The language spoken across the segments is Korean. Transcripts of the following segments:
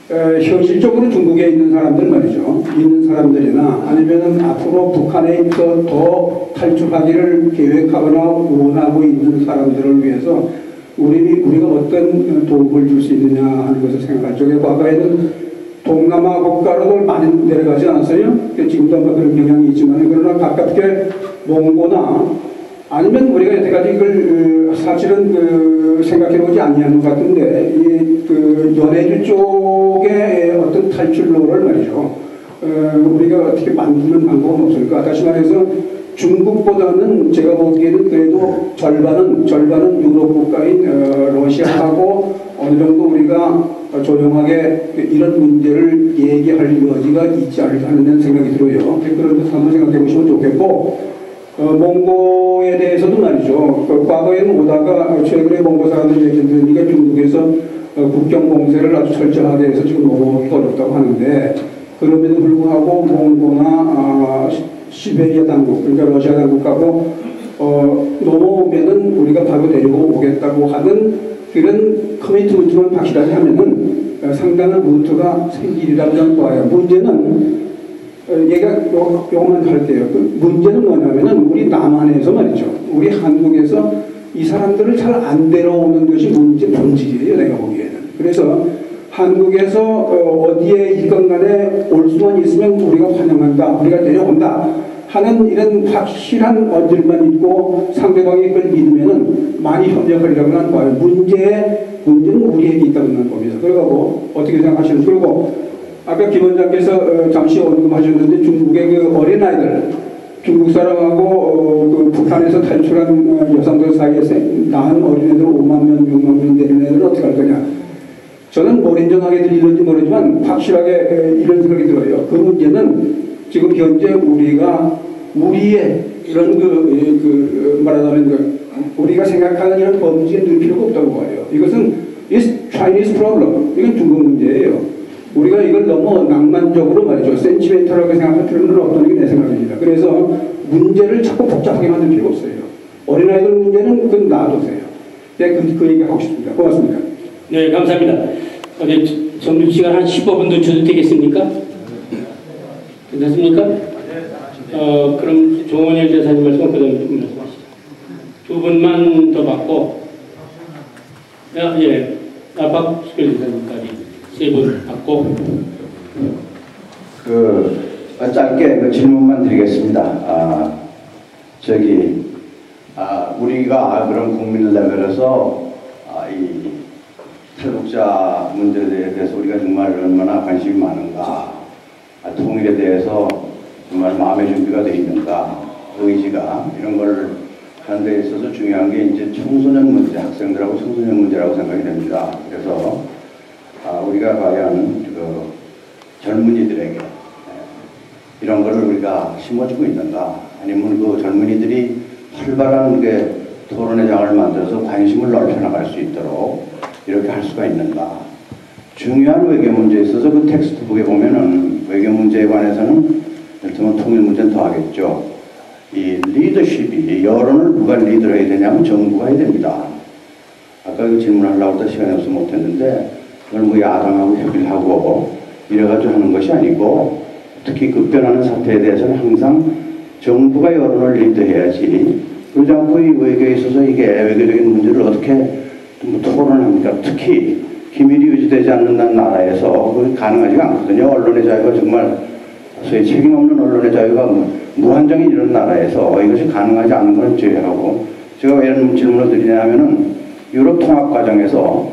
현실적으로 중국에 있는 사람들 말이죠. 있는 사람들이나 아니면은 앞으로 북한에 더 탈출하기를 계획하거나 원하고 있는 사람들을 위해서 우리가 어떤 도움을 줄 수 있느냐 하는 것을 생각할 적에 과거에는 동남아 국가로도 많이 내려가지 않았어요? 지금도 아마 그런 경향이 있지만 그러나 가깝게 몽고나 아니면 우리가 여태까지 이걸 사실은 생각해보지 않는 것 같은데 연해주 쪽의 어떤 탈출로를 말이죠. 우리가 어떻게 만드는 방법은 없을까? 다시 말해서 중국보다는 제가 보기에는 그래도 절반은 유럽 국가인 러시아하고 어느 정도 우리가 조용하게 이런 문제를 얘기할 여지가 있지 않을까 하는 생각이 들어요. 그런 것 한번 생각해 보시면 좋겠고, 몽고에 대해서도 말이죠. 과거에는 오다가 최근에 몽고 사람들 얘기 들으니까 중국에서 국경 봉쇄를 아주 철저하게 해서 지금 넘어오기가 어렵다고 하는데, 그럼에도 불구하고 몽고나 시베리아 당국, 그러니까 러시아 당국하고 넘어오면은 우리가 바로 데리고 오겠다고 하는 그런 커미트먼트만 확실하게 하면은 상당한 루트가 생기리라고 저는 봐요. 문제는 얘가 요것만 할게요. 문제는 뭐냐면은 우리 남한에서 말이죠. 우리 한국에서 이 사람들을 잘 안 데려오는 것이 본질이에요. 내가 보기에는. 그래서 한국에서 어디에 있건 간에 올 수만 있으면 우리가 환영한다, 우리가 내려온다 하는 이런 확실한 언질만 있고 상대방이 그걸 믿으면은 많이 협력하려고 하는 거예요. 문제는 우리에게 있다고 하는 겁니다. 그리고 어떻게 생각하시는지. 그리고 아까 김 원장께서 잠시 언급하셨는데 중국의 그 어린아이들, 중국 사람하고 그 북한에서 탈출한 여성들 사이에서 낳은 어린애들 5만 명, 6만 명 되는 애들은 어떻게 할 거냐. 저는 인정하게 들리는지 모르지만 확실하게 이런 생각이 들어요. 그 문제는 지금 현재 우리의 이런 말하자면 우리가 생각하는 이런 범죄에 넣을 필요가 없다고 봐요. 이것은 Chinese problem. 이건 중국 문제예요. 우리가 이걸 너무 낭만적으로 말이죠. 센치멘탈하게 생각할 필요는 없다는 게 내 생각입니다. 그래서 문제를 자꾸 복잡하게 만들 필요가 없어요. 어린아이들 문제는 그건 놔두세요. 네, 그 얘기 하고 싶습니다. 고맙습니다. 네, 감사합니다. 정립 시간 한 15분 더 줘도 되겠습니까? 괜찮습니까? 그럼 조원일 대사님 말씀 그 다음에 말씀하시죠. 두 분만 더 받고, 박수길 대사님까지 세 분 받고. 짧게 질문만 드리겠습니다. 우리가 그런 국민 레벨에서 이 탈북자 문제에 대해서 우리가 정말 얼마나 관심이 많은가, 통일에 대해서 정말 마음의 준비가 되어 있는가, 의지가, 이런 걸 하는 데 있어서 중요한 게 이제 청소년 문제, 학생들하고 청소년 문제라고 생각이 됩니다. 그래서 우리가 과연 젊은이들에게 이런 거를 우리가 심어주고 있는가, 아니면 그 젊은이들이 활발한 토론의 장을 만들어서 관심을 넓혀나갈 수 있도록 이렇게 할 수가 있는가. 중요한 외교 문제에 있어서 그 텍스트북에 보면은 외교 문제에 관해서는 예를 들면 통일 문제는 더 하겠죠. 이 리더십이, 여론을 누가 리드를 해야 되냐면 정부가 해야 됩니다. 아까 그 질문하려고 했다 시간이 없어서 못했는데 그걸 야당하고 협의를 하고 이래가지고 하는 것이 아니고, 특히 급변하는 사태에 대해서는 항상 정부가 여론을 리드해야지, 그러지 않고 이 외교에 있어서 이게 외교적인 문제를 어떻게 토론을 합니까? 특히 기밀이 유지되지 않는 나라에서 그게 가능하지가 않거든요. 언론의 자유가 정말 소위 책임 없는 언론의 자유가 무한정인 이런 나라에서 이것이 가능하지 않은 건 제외하고, 제가 왜 이런 질문을 드리냐면은 유럽 통합 과정에서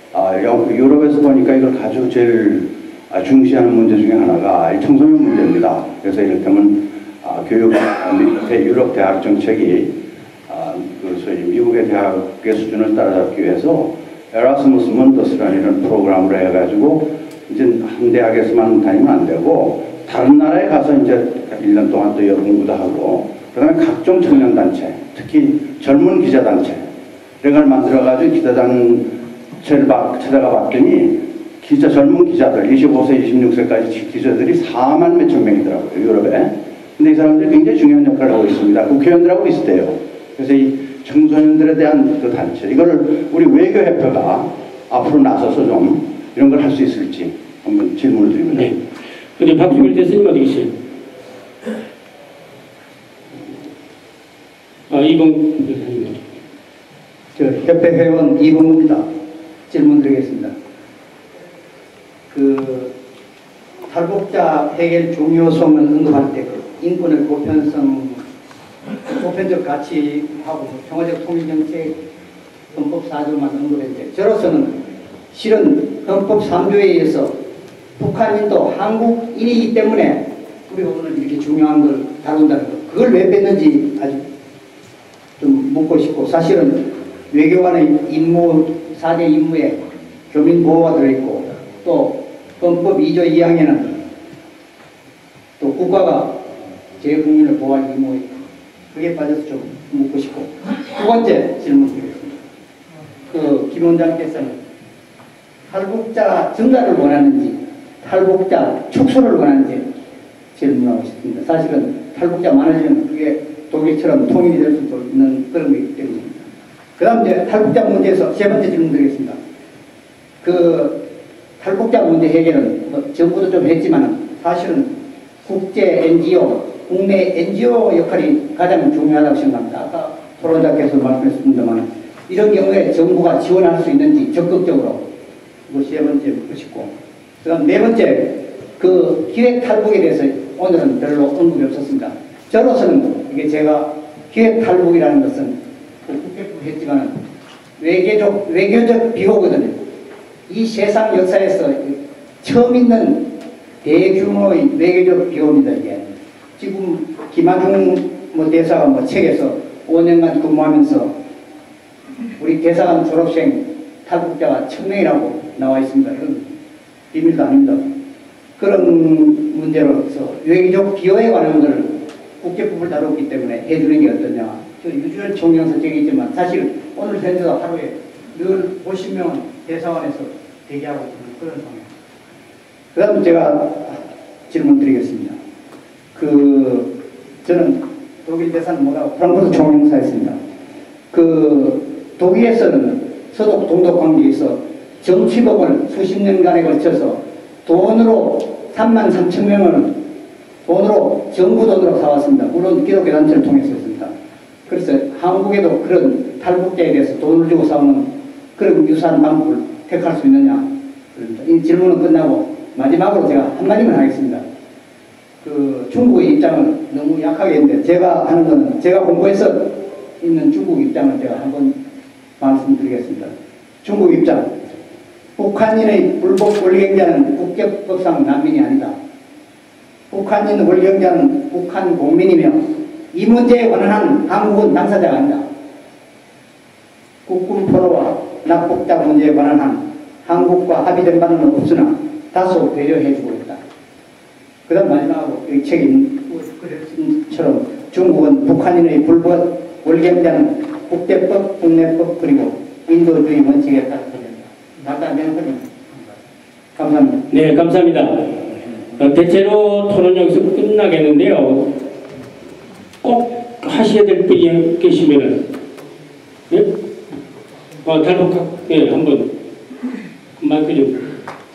유럽에서 보니까 이걸 가장 제일 중시하는 문제 중에 하나가 청소년 문제입니다. 그래서 이를테면 교육 유럽 대학 정책이 소위 미국의 대학의 수준을 따라잡기 위해서 에라스무스 몬더스라는 이런 프로그램을 해가지고 이제 한 대학에서만 다니면 안 되고 다른 나라에 가서 이제 1년 동안 또 공부도 하고, 그다음에 각종 청년단체, 특히 젊은 기자단체 이런 걸 만들어가지고 기자단체를 찾아가 봤더니 젊은 기자들 25세, 26세까지 기자들이 4만 몇천 명이더라고요, 유럽에. 근데 이 사람들이 굉장히 중요한 역할을 하고 있습니다. 국회의원들하고 비슷해요. 그래서 이 청소년들에 대한 그 단체, 이거를 우리 외교협회가 앞으로 나서서 좀 이런 걸 할 수 있을지 한번 질문을 드립니다. 네. 근데 박주길 대표님 어디 계세요? 이봉 대표님. 저 협회 회원 이봉우입니다. 질문 드리겠습니다. 그 탈북자 해결 중요성을 언급할 때 그 인권의 보편적 가치하고 평화적 통일정책 헌법 4조만 언급했는데 저로서는 실은 헌법 3조에 의해서 북한인도 한국인이기 때문에 우리가 오늘 이렇게 중요한 걸 다룬다는 것, 그걸 왜 뺐는지 아주 좀 묻고 싶고, 사실은 외교관의 임무, 4대 임무에 교민보호가 들어있고, 또 헌법 2조 2항에는 또 국가가 제 국민을 보호할 임무가 있고, 그게 빠져서 좀 묻고 싶고, 두 번째 질문 드리겠습니다. 김 원장께서는 탈북자 증가를 원하는지 탈북자 축소를 원하는지 질문하고 싶습니다. 사실은 탈북자 많아지면 그게 독일처럼 통일이 될 수도 있는 그런 거기 때문입니다. 그 다음 이제 탈북자 문제에서 세 번째 질문 드리겠습니다. 그 탈북자 문제 해결은 뭐 정부도 좀 했지만 사실은 국제 NGO, 국내 NGO 역할이 가장 중요하다고 생각합니다. 아까 토론자께서 말씀했습니다만 이런 경우에 정부가 지원할 수 있는지 적극적으로, 이거 세 번째 묻고 싶고, 그 다음 네 번째, 그 기획 탈북에 대해서 오늘은 별로 언급이 없었습니다. 저로서는 이게 제가 기획 탈북이라는 것은 국회도 했지만 외교적 비호거든요. 이 세상 역사에서 처음 있는 대규모의 외교적 비호입니다. 이게 지금 김하중 대사가 책에서 5년간 근무하면서 우리 대사관 졸업생 탈북자가 1000명이라고 나와 있습니다. 이건 비밀도 아닙니다. 그런 문제로서 외교적 비호에 관한 것을 국제법을 다뤘기 때문에 해주는 게 어떠냐. 저 유주열 총영사 적이 있지만 사실 오늘 현재도 하루에 늘 50명은 대사관에서 대기하고 있는 그런 상황입니다. 그 다음 제가 질문 드리겠습니다. 저는 독일 대사는 뭐라고 프랑크푸르트 총영사였습니다. 독일에서는 서독 동독 관계에서 정치법을 수십 년간에 걸쳐서 돈으로 33,000명을 돈으로, 정부 돈으로 사왔습니다. 물론 기독교 단체를 통해서였습니다. 그래서 한국에도 그런 탈북자에 대해서 돈을 주고 사오는 그런 유사한 방법을 택할 수 있느냐. 그럽니다. 이 질문은 끝나고 마지막으로 제가 한마디만 하겠습니다. 중국의 입장을 너무 약하게 했는데 제가 하는 것은 제가 공부해서 있는 중국 입장을 제가 한번 말씀드리겠습니다. 중국 입장. 북한인의 불법 권리행자는 국제법상 난민이 아니다. 북한인 권리행자는 북한 국민이며 이 문제에 관한 한국은 당사자가 아니다. 국군 포로와 납북자 문제에 관한 한국과 합의된 바는 없으나 다소 배려해주고 있다. 그 다음 마지막으로 이 책에 있는 것처럼 중국은 북한인의 불법 권리행자는 국제법, 국내법 그리고 인도주의 원칙에 따라 감사합니다. 네, 감사합니다. 대체로 토론 여기서 끝나겠는데요. 꼭 하셔야 될 분이 계시면은, 예? 탈북학, 예, 한번 마이크 좀.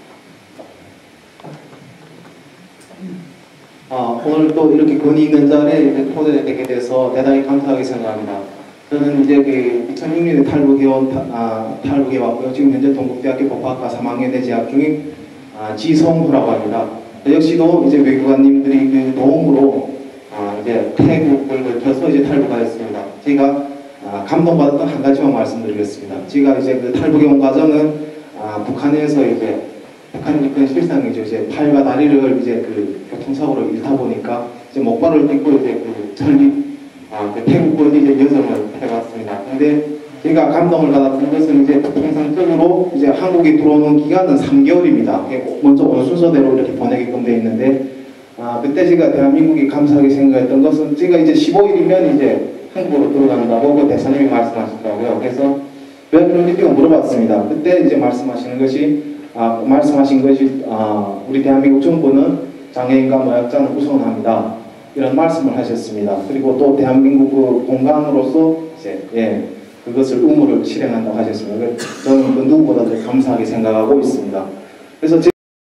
오늘 또 이렇게 권위 있는 자리에 초대되게 돼서 대단히 감사하게 생각합니다. 저는 이제 2006년에 탈북해 왔고요. 지금 현재 동국대학교 법학과 3학년에 재학 중인 지성구라고 합니다. 역시도 이제 외교관님들이 도움으로 이제 태국을 거쳐서 이제 탈북하였습니다. 제가 감동받았던 한 가지만 말씀드리겠습니다. 제가 이제 탈북해 온 과정은 북한에서 이제 북한은 실상이죠. 이제 팔과 다리를 이제 교통사고로 잃다 보니까 이제 목발을 딛고 이제 태국권 이제 여정을 해봤습니다. 근데 제가 감동을 받았던 것은 이제 통상적으로 이제 한국에 들어오는 기간은 3개월입니다. 먼저 온 순서대로 이렇게 보내게끔 되어 있는데, 그때 제가 대한민국이 감사하게 생각했던 것은 제가 이제 15일이면 이제 한국으로 들어간다고 그 대사님이 말씀하시더라고요. 그래서 왜 그런지 물어봤습니다. 그때 이제 말씀하신 것이 우리 대한민국 정부는 장애인과 노약자는 우선합니다. 이런 말씀을 하셨습니다. 그리고 또 대한민국 공간으로서 이제 그것을 의무를 실행한다고 하셨습니다. 저는 그 누구보다도 감사하게 생각하고 있습니다. 그래서